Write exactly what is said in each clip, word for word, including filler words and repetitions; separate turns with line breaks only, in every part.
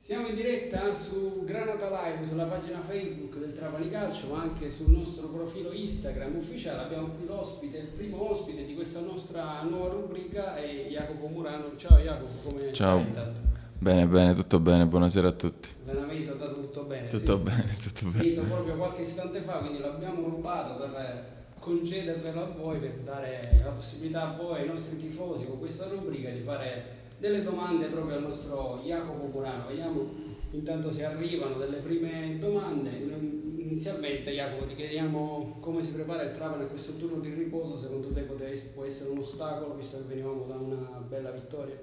Siamo in diretta su Granata Live, sulla pagina Facebook del Trapani Calcio, ma anche sul nostro profilo Instagram ufficiale. Abbiamo qui l'ospite, il primo ospite di questa nostra nuova rubrica è Jacopo Murano. Ciao Jacopo, come
Ciao.
stai intanto?
Bene, bene, tutto bene, buonasera a tutti.
L'allenamento è andato tutto bene?
Tutto
sì.
bene, tutto bene.
Finito proprio qualche istante fa, quindi l'abbiamo rubato per concedervelo a voi, per dare la possibilità a voi, ai nostri tifosi, con questa rubrica di fare delle domande proprio al nostro Jacopo Murano. Vediamo intanto se arrivano delle prime domande. Inizialmente Jacopo ti chiediamo come si prepara il Trapani a questo turno di riposo. Secondo te può essere un ostacolo visto che venivamo da una bella vittoria?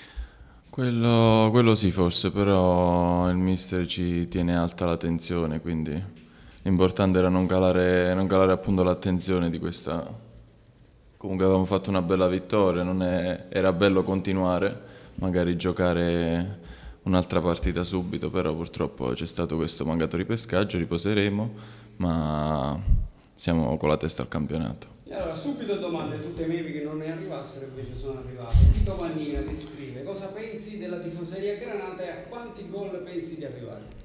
Quello, quello sì forse, però il mister ci tiene alta la tensione, quindi l'importante era non calare, non calare appunto l'attenzione di questa. Comunque avevamo fatto una bella vittoria, non è, era bello continuare, magari giocare un'altra partita subito, però purtroppo c'è stato questo mancato ripescaggio, riposeremo, ma siamo con la testa al campionato.
E allora, subito domande, tu temevi che non ne arrivassero, invece sono arrivate. Tito Mannina ti scrive: cosa pensi della tifoseria Granata e a quanti gol pensi di arrivare?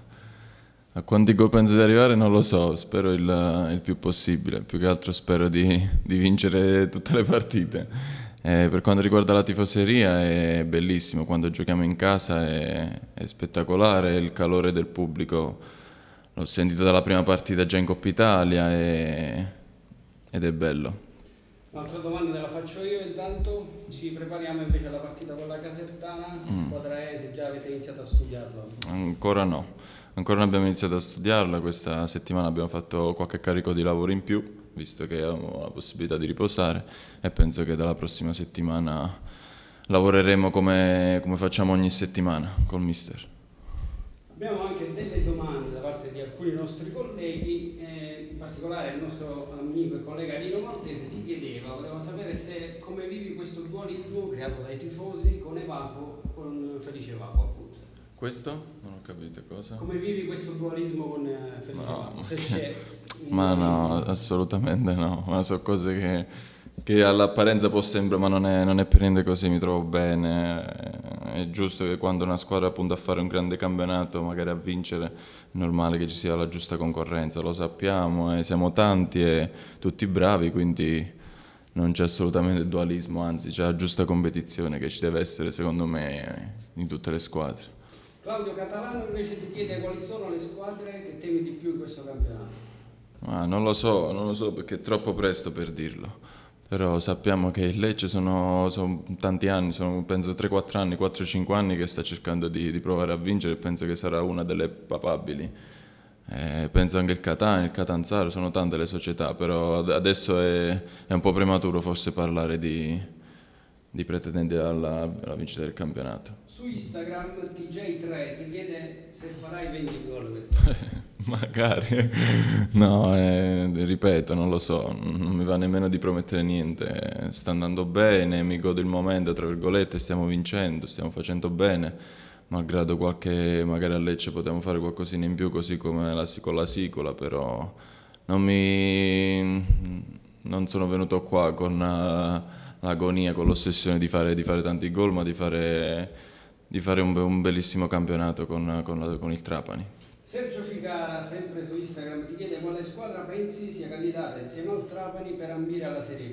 A quanti gol penso di arrivare non lo so, spero il, il più possibile, più che altro spero di, di vincere tutte le partite. Eh, per quanto riguarda la tifoseria è bellissimo, quando giochiamo in casa è, è spettacolare, il calore del pubblico l'ho sentito dalla prima partita già in Coppa Italia e, ed è bello.
Un'altra domanda te la faccio io, intanto ci prepariamo invece alla partita con la Casertana, mm. squadra E, se già avete iniziato a studiarla?
Ancora no, ancora non abbiamo iniziato a studiarla, questa settimana abbiamo fatto qualche carico di lavoro in più, visto che abbiamo la possibilità di riposare, e penso che dalla prossima settimana lavoreremo come, come facciamo ogni settimana col mister.
Abbiamo anche delle domande da parte di alcuni nostri colleghi, eh, in particolare il nostro amico e collega Nino Maltese ti chiedeva, voleva sapere se come vivi questo dualismo creato dai tifosi con Evapo, con Felice Evapo appunto.
Questo? Non ho capito cosa.
Come vivi questo dualismo con eh, Felice
No,
Evapo? Se
che...
c'è
Ma no, assolutamente no, ma sono cose che, che all'apparenza può sembrare, ma non è, non è per niente così, mi trovo bene, è giusto che quando una squadra punta a fare un grande campionato, magari a vincere, è normale che ci sia la giusta concorrenza, lo sappiamo, e siamo tanti e tutti bravi, quindi non c'è assolutamente dualismo, anzi c'è la giusta competizione che ci deve essere secondo me in tutte le squadre.
Claudio Catalano invece ti chiede quali sono le squadre che temi di più in questo campionato.
Ah, non lo so, non lo so perché è troppo presto per dirlo, però sappiamo che il Lecce sono, sono tanti anni, sono penso tre quattro anni, quattro cinque anni che sta cercando di, di provare a vincere e penso che sarà una delle papabili. Eh, penso anche il Catania, il Catanzaro, sono tante le società, però adesso è, è un po' prematuro forse parlare di, di pretendenti alla, alla vincita del campionato.
Su Instagram T J tre ti chiede se farai venti gol quest'anno.
Magari, no, eh, ripeto, non lo so, non mi va nemmeno di promettere niente, sta andando bene, mi godo il momento, tra virgolette, stiamo vincendo, stiamo facendo bene, malgrado qualche, magari a Lecce potevamo fare qualcosina in più così come la, con la Sicola, però non mi, non sono venuto qua con uh, l'agonia, con l'ossessione di fare, di fare tanti gol, ma di fare, di fare un, un bellissimo campionato con, con, con il Trapani.
Sergio Ficara, sempre su Instagram, ti chiede quale squadra pensi sia candidata insieme al Trapani per ambire alla Serie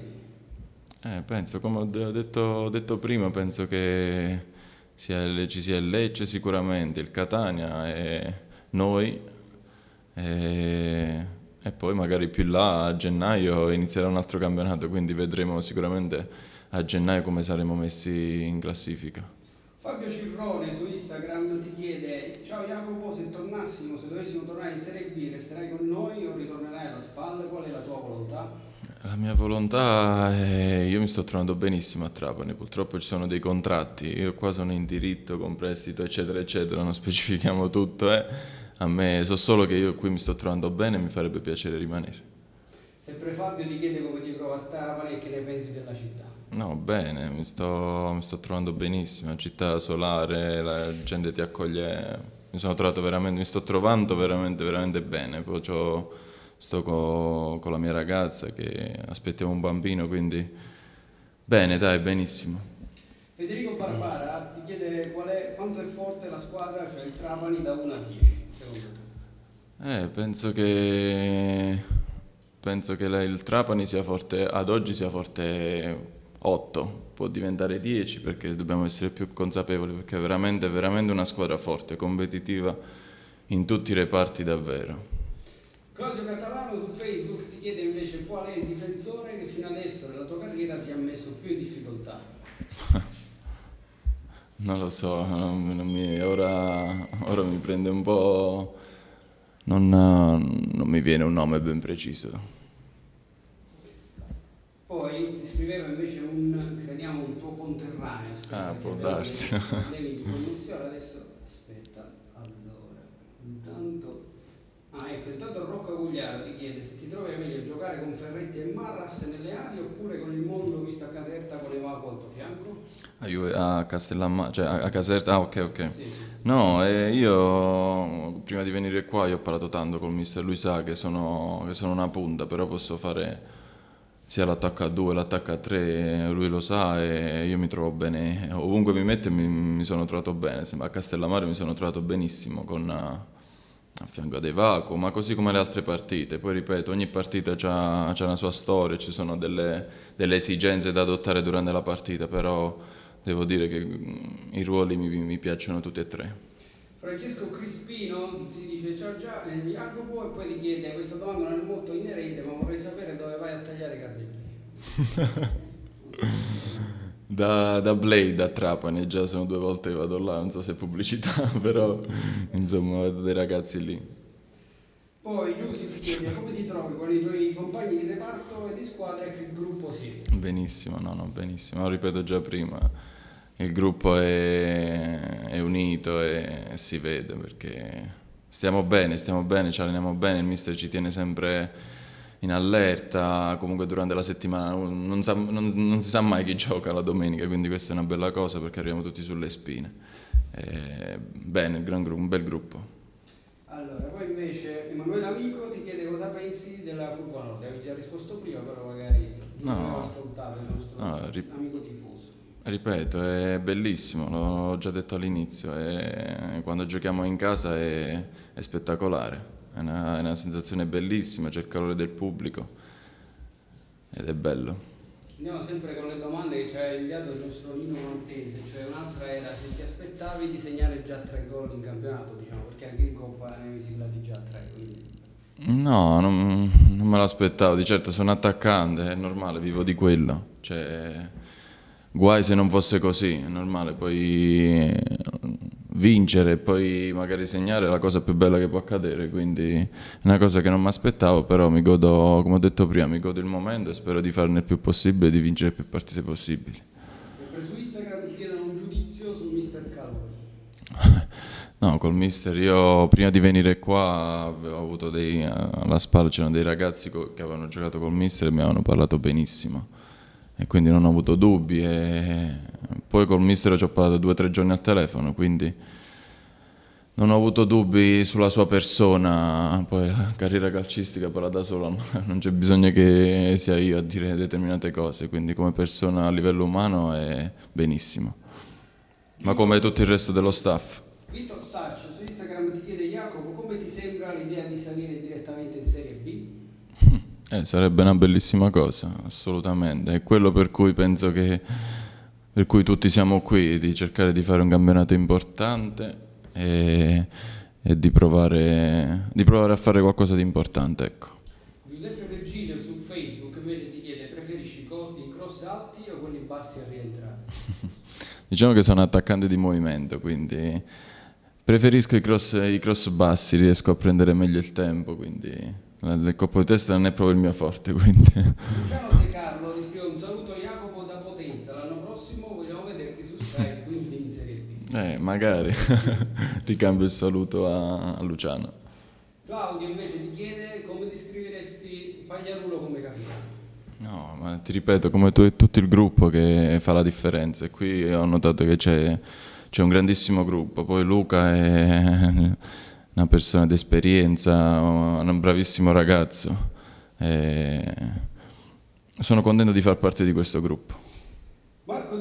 B.
Eh, penso, come ho detto, ho detto prima, penso che sia, ci sia il Lecce sicuramente, il Catania e noi, e, e poi magari più là a gennaio inizierà un altro campionato, quindi vedremo sicuramente a gennaio come saremo messi in classifica.
Fabio Cirrone su Instagram ti chiede: ciao Jacopo, se tornassimo, se dovessimo tornare in Serie B, resterai con noi o ritornerai alla spalla? Qual è la tua volontà?
La mia volontà è... io mi sto trovando benissimo a Trapani, purtroppo ci sono dei contratti, io qua sono in diritto, con prestito eccetera eccetera, non specifichiamo tutto, eh. A me so solo che io qui mi sto trovando bene e mi farebbe piacere rimanere.
Sempre Fabio ti chiede come ti trovi a Trapani e che ne pensi della città.
No, bene, mi sto, mi sto trovando benissimo, una città solare, la gente ti accoglie, mi sono trovato veramente, mi sto trovando veramente, veramente bene, poi sto con, con la mia ragazza che aspettiamo un bambino, quindi bene, dai, benissimo.
Federico Barbara ti chiede qual è, quanto è forte la squadra, cioè il Trapani da uno a dieci, secondo te?
Eh, penso che, penso che la- il Trapani sia forte, ad oggi sia forte otto, può diventare dieci perché dobbiamo essere più consapevoli, perché è veramente, veramente una squadra forte, competitiva in tutti i reparti davvero.
Claudio Catalano su Facebook ti chiede invece qual è il difensore che fino adesso nella tua carriera ti ha messo più in difficoltà.
Non lo so, non- non mi- ora, ora mi prende un po'. Non, non mi viene un nome ben preciso.
Poi ti scriveva invece un, crediamo, un tuo conterraneo. Aspetta,
Ah,
che
può
abbiamo
darsi.
dei problemi di connessione. Adesso, aspetta, allora, intanto... Ah, ecco, intanto Rocco Gugliaro ti chiede se ti trovi meglio giocare con Ferretti e Marras nelle ali oppure con il mondo visto a Caserta con Evaco al tuo fianco?
A, Juve- a Castellammare, cioè a, a Caserta, ah ok ok.
Sì, sì.
No, eh, io prima di venire qua io ho parlato tanto col mister, lui sa che sono, che sono una punta, però posso fare sia l'attacco a due, l'attacco a tre, lui lo sa e io mi trovo bene, ovunque mi mette mi, mi sono trovato bene, a Castellammare mi sono trovato benissimo con, eh, a fianco ad Evaco, ma così come le altre partite. Poi ripeto, ogni partita ha una sua storia, ci sono delle, delle esigenze da adottare durante la partita, però devo dire che mm, i ruoli mi, mi piacciono tutti e tre.
Francesco Crispino ti dice ciao già, eh, Jacopo, e poi ti chiede, questa domanda non è molto inerente, ma vorrei sapere dove vai a tagliare i capelli.
Da, da Blade a Trapani, già sono due volte che vado là, non so se è pubblicità, però insomma vedo dei ragazzi lì.
Poi Giussi ti chiede come ti trovi con i tuoi compagni di reparto e di squadra e che gruppo siete?
Benissimo, no, no, benissimo, lo ripeto già prima, il gruppo è, è unito e si vede perché stiamo bene, stiamo bene, ci alleniamo bene, il mister ci tiene sempre in allerta, comunque durante la settimana non, non sa- non- non si sa mai chi gioca la domenica, quindi questa è una bella cosa perché arriviamo tutti sulle spine. Eh, bene, il gran gruppo, un bel gruppo.
Allora, poi invece Emanuele Amico ti chiede cosa pensi della Curva Nord. Avevi già risposto prima, però magari non
No,
avevo ascoltato il nostro
no, ri-
amico tifoso.
ripeto, è bellissimo, l'ho già detto all'inizio, è- quando giochiamo in casa è, è spettacolare, è una, è una sensazione bellissima, c'è il calore del pubblico ed è bello.
Andiamo sempre con le domande che ci ha inviato il nostro Nino Montese, cioè un'altra era se ti aspettavi di segnare già tre gol in campionato, diciamo, perché anche in Coppa ne avevi siglati già tre, quindi...
No, non, non me l'aspettavo, di certo sono attaccante, è normale, vivo di quello, cioè, guai se non fosse così, è normale, poi vincere e poi magari segnare è la cosa più bella che può accadere, quindi è una cosa che non mi aspettavo, però mi godo, come ho detto prima, mi godo il momento e spero di farne il più possibile e di vincere più partite possibili.
Sempre su Instagram ti chiedono un giudizio su mister Calvary.
No, col mister io prima di venire qua avevo avuto dei, alla spalla c'erano dei ragazzi co- che avevano giocato col mister e mi avevano parlato benissimo e quindi non ho avuto dubbi e poi col mister ci ho parlato due o tre giorni al telefono, quindi non ho avuto dubbi sulla sua persona, poi la carriera calcistica parla da sola, non c'è bisogno che sia io a dire determinate cose, quindi come persona a livello umano è benissimo, ma come tutto il resto dello staff.
Vito Saccio su Instagram ti chiede Jacopo come ti sembra l'idea di salire direttamente in Serie B?
Eh, sarebbe una bellissima cosa, assolutamente. È quello per cui penso che, per cui tutti siamo qui, di cercare di fare un campionato importante e, e di provare, di provare a fare qualcosa di importante, ecco.
Giuseppe Virgilio su Facebook invece ti chiede preferisci i cross alti o quelli bassi a rientrare?
Diciamo che sono attaccante di movimento, quindi preferisco i cross, i cross bassi, riesco a prendere meglio il tempo, quindi il colpo di testa non è proprio il mio forte, quindi...
Luciano De Carlo ti scrive un saluto Jacopo da Potenza, l'anno prossimo vogliamo vederti su Skype, quindi in Serie B.
Eh, magari ricambio il saluto a, a Luciano.
Claudio invece ti chiede come descriveresti Pagliarulo come capitano?
No, ma ti ripeto, come tu e tutto il gruppo che fa la differenza. E qui ho notato che c'è, c'è un grandissimo gruppo. Poi Luca è una persona d'esperienza, un bravissimo ragazzo. E sono contento di far parte di questo gruppo.
Marco Di Fusco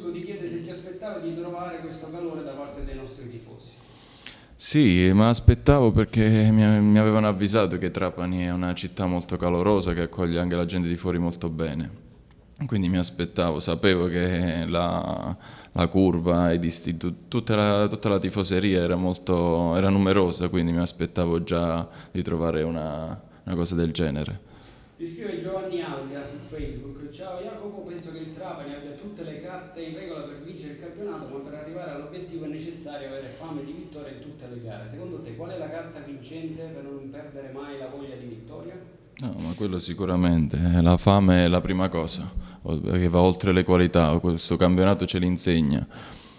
Brusco ti chiede se ti aspettavi di trovare questo calore da parte dei nostri tifosi.
Sì, me l'aspettavo perché mi, mi avevano avvisato che Trapani è una città molto calorosa che accoglie anche la gente di fuori molto bene. Quindi mi aspettavo, sapevo che la, la curva, ed isti- tut- tutta, la, tutta la tifoseria era, molto, era numerosa, quindi mi aspettavo già di trovare una, una cosa del genere.
Ti scrive Giovanni Alga su Facebook: ciao Jacopo, penso che il Trapani abbia tutte le carte in regola per vincere il campionato, ma per arrivare all'obiettivo è necessario avere fame di vittoria in tutte le gare. Secondo te qual è la carta vincente per non perdere mai la voglia di vittoria?
No, ma quello sicuramente, eh, la fame è la prima cosa, o- che va oltre le qualità, questo campionato ce l'insegna.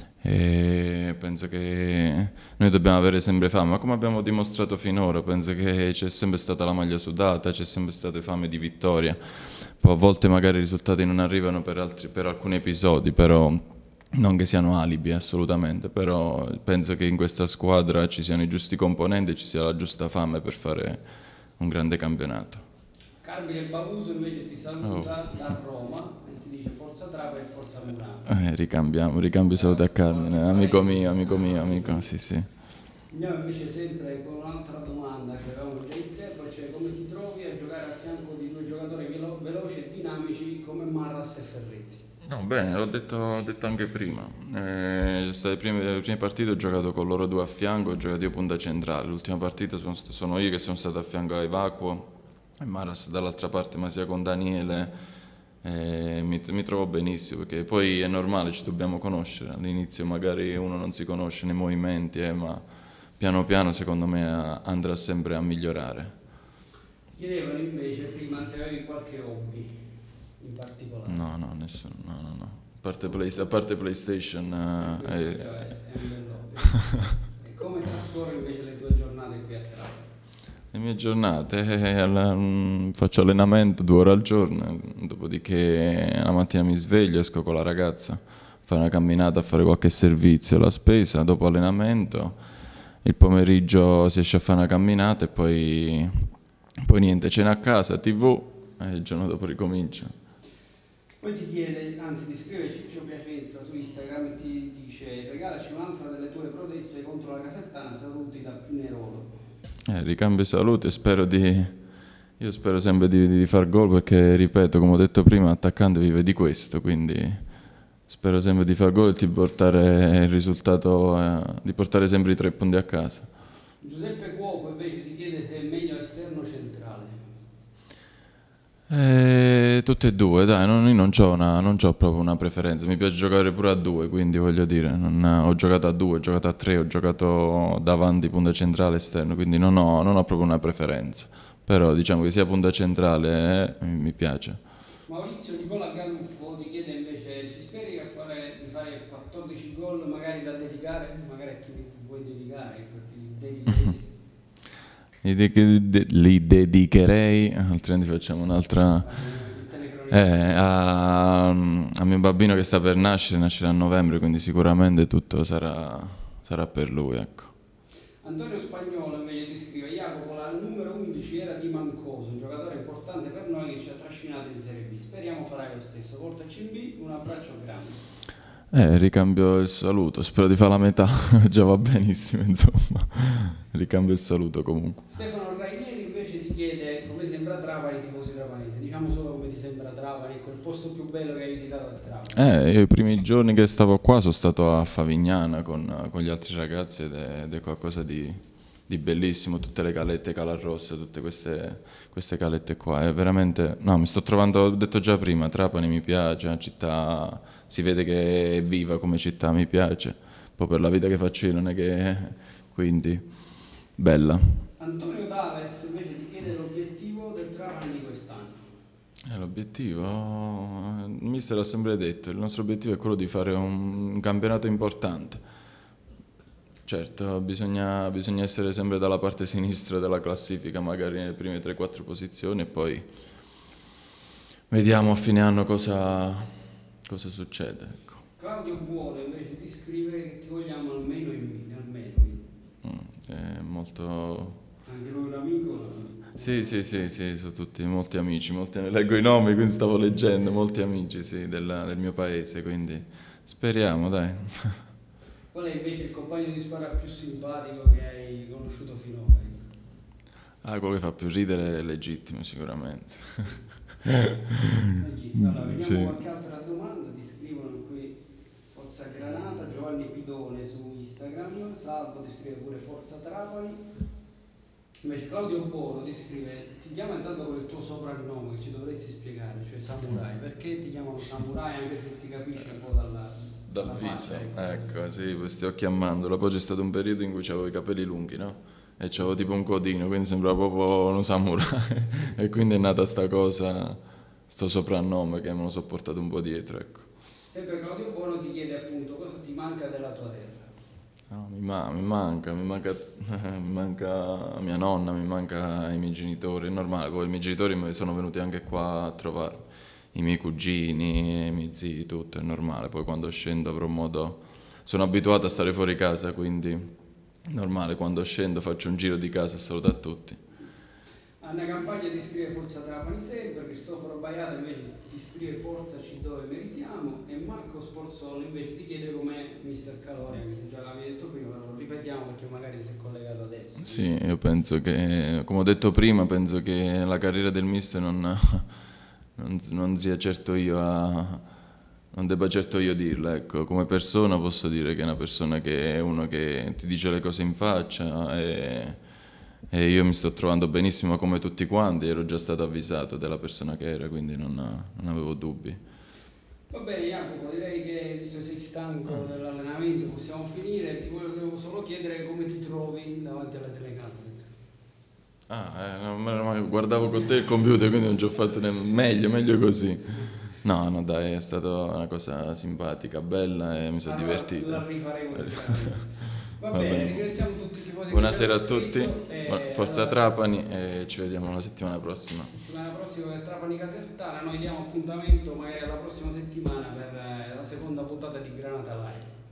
E penso che noi dobbiamo avere sempre fame, ma come abbiamo dimostrato finora, penso che c'è sempre stata la maglia sudata, c'è sempre stata fame di vittoria. Poi a volte magari i risultati non arrivano per, altri, per alcuni episodi, però non che siano alibi assolutamente, però penso che in questa squadra ci siano i giusti componenti e ci sia la giusta fame per fare un grande campionato.
Carmine Bavuso invece ti saluta
Oh.
da Roma e ti dice forza Trapani e forza Murano.
Eh, ricambiamo, ricambio i saluti a Carmine, amico mio, amico mio, amico, sì sì.
Andiamo invece sempre con un'altra domanda che avevamo già in serbo, cioè come ti trovi a giocare a fianco di due giocatori velo- veloci e dinamici come Marras e Ferretti?
No, bene, l'ho detto, l'ho detto anche prima. Eh, state le prime, le prime partite ho giocato con loro due a fianco, ho giocato io punta centrale. L'ultima partita sono, st- sono io che sono stato a fianco a Evacuo e Maras dall'altra parte, ma sia con Daniele. Eh, mi, mi trovo benissimo perché poi è normale, ci dobbiamo conoscere. All'inizio magari uno non si conosce nei movimenti, eh, ma piano piano secondo me a- andrà sempre a migliorare.
Chiedevano invece prima se avevi qualche hobby in particolare.
No, no, nessuno, no, no, no. A parte, Play- a parte PlayStation,
Questo
eh,
già
eh,
è, è un bel hobby. E come trascorri invece le tue giornate qui a Trapani?
le mie giornate, eh, alla- mm, faccio allenamento due ore al giorno, dopodiché la mattina mi sveglio, esco con la ragazza, a fare una camminata, a fare qualche servizio, la spesa, dopo allenamento, il pomeriggio si esce a fare una camminata e poi, poi niente, cena a casa, tivù e il giorno dopo ricomincia.
Poi ti chiede, anzi ti scrive Ciccio Piacenza su Instagram e ti dice regalaci un'altra delle tue prodezze contro la Casertana, saluti da Pinerolo.
Eh, ricambio salute, spero di... Io spero sempre di, di far gol perché, ripeto, come ho detto prima, l'attaccante vive di questo, quindi spero sempre di far gol e di portare il risultato, eh, di portare sempre i tre punti a casa.
Giuseppe Cuoco invece ti chiede se è meglio esterno o centrale.
Eh, tutte e due, dai, non, io non c'ho una, non c'ho proprio una preferenza, mi piace giocare pure a due, quindi voglio dire, non- ho giocato a due, ho giocato a tre, ho giocato davanti punta centrale esterno, quindi non ho, non ho proprio una preferenza, però diciamo che sia punta centrale eh, mi, mi piace.
Maurizio Nicola Galuffo ti chiede invece ci speri a fare, di fare quattordici gol magari da dedicare, magari a chi ti vuoi dedicare, a chi dedicheresti.
Li, de- de- li dedicherei, altrimenti facciamo un'altra...
Il telecronista.
Eh, a, a mio bambino che sta per nascere, nascerà a novembre, quindi sicuramente tutto sarà, sarà per lui, ecco.
Antonio Spagnolo invece ti scrive Jacopo, la numero undici era di Mancoso, un giocatore importante per noi che ci ha trascinato in Serie B, speriamo farai lo stesso, portaci in B, un abbraccio grande.
Eh, ricambio il saluto, spero di fare la metà, già va benissimo, insomma. Ricambio il saluto comunque.
Stefano Rainieri invece ti chiede come sembra Trapani, tifosi trapanesi, diciamo solo come ti sembra Trapani, ecco il posto più bello che hai visitato a Trapani.
Eh, io i primi giorni che stavo qua sono stato a Favignana con, con gli altri ragazzi ed è, ed è qualcosa di, di bellissimo, tutte le calette Calarrosse, tutte queste, queste calette qua, è veramente, no, mi sto trovando, ho detto già prima, Trapani mi piace, è una città, si vede che è viva come città, mi piace, poi per la vita che faccio io non è che, quindi, bella.
Antonio Daves invece ti chiede l'obiettivo del Trapani di quest'anno.
Eh, l'obiettivo, il mister ha sempre detto, il nostro obiettivo è quello di fare un, un campionato importante. Certo, bisogna, bisogna essere sempre dalla parte sinistra della classifica, magari nelle prime tre quattro posizioni e poi vediamo a fine anno cosa, cosa succede. Ecco.
Claudio Buono invece ti scrive che ti vogliamo almeno in B, almeno.
Mm, è molto...
Anche lui un amico.
Sì, sì, sì, sì, sono tutti molti amici, molti, leggo i nomi, quindi stavo leggendo, molti amici sì, della- del mio paese, quindi Speriamo, dai.
Qual è invece il compagno di squadra più simpatico che hai conosciuto finora?
Ah, quello che fa più ridere è legittimo, sicuramente.
Legittimo. Allora, vediamo
Sì.
qualche altra domanda. Ti scrivono qui Forza Granata, Giovanni Pidone su Instagram, Salvo ti scrive pure Forza Trapani. Invece Claudio Bono ti scrive, ti chiama intanto con il tuo soprannome che ci dovresti spiegare, cioè Samurai. Perché ti chiamano Samurai anche se si capisce un po' dalla...
Dal viso, ecco, sì, poi stiamo chiamandolo. Poi c'è stato un periodo in cui avevo i capelli lunghi, no? E c'avevo tipo un codino, quindi sembrava proprio uno samurai. E quindi è nata sta cosa, sto soprannome che me lo so portato un po' dietro, ecco.
Sempre Claudio Bono ti chiede appunto cosa ti manca della tua terra.
No, mi, ma- mi manca, mi manca, mi manca mia nonna, mi manca i miei genitori, è normale, poi i miei genitori mi sono venuti anche qua a trovarmi, i miei cugini, i miei zii, tutto, è normale, poi quando scendo avrò modo, sono abituato a stare fuori casa, quindi è normale, quando scendo faccio un giro di casa e saluto a tutti.
Anna Campagna ti scrive Forza Trapani sempre, Cristoforo Baiata invece ti scrive Portaci dove meritiamo e Marco Sporzolo invece ti chiede com'è mister Calori, anche se già l'avevi detto prima, però lo ripetiamo perché magari si è collegato adesso.
Sì, io penso che, come ho detto prima, penso che la carriera del mister non, non, non sia certo io a, non debba certo io dirla, ecco, come persona posso dire che è una persona che è uno che ti dice le cose in faccia e, e io mi sto trovando benissimo come tutti quanti, ero già stato avvisato della persona che era, quindi non, non avevo dubbi.
Va bene Jacopo, direi che visto che sei stanco dell'allenamento possiamo finire, ti volevo solo chiedere come ti trovi davanti alla telecamera.
Ah, eh, non me- non- guardavo con te il computer, quindi non ci ho fatto ne- meglio, meglio così. No, no, dai, è stata una cosa simpatica, bella e mi sono
Allora,
divertito.
la rifaremo sicuramente. Va,
Va
bene,
bene.
ringraziamo tutti i tifosi.
Buonasera a
che ci hanno
tutti,
scritto e
forza
allora,
Trapani e ci vediamo la settimana prossima.
settimana prossima per Trapani Casertana, noi diamo appuntamento magari alla prossima settimana per eh, la seconda puntata di Granata Live.